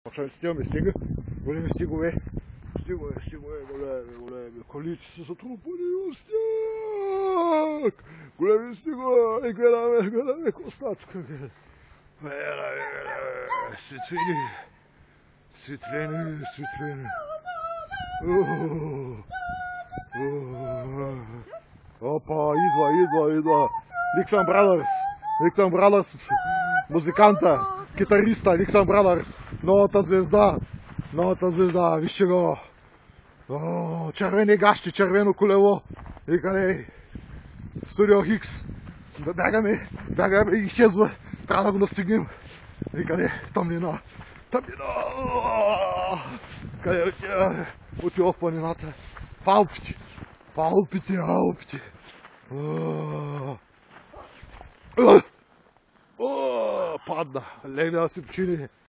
Стигаме, стига. Големи стигове. Стигове, големи. Колици са трупани в сняг. Големи стигове. Гледаме костачка. Светлини. Опа, идва. Lixan Brothers, музиканта, китариста, Lixan Brothers, новата звезда, вижте го. Червени гащи, червено колело. И къде? Студио Хикс. Бягаме, изчезва. Трябва да го настигнем. И къде? Тъмнина. Къде отива в планината? В Алпите. Падна. Легна да си почини.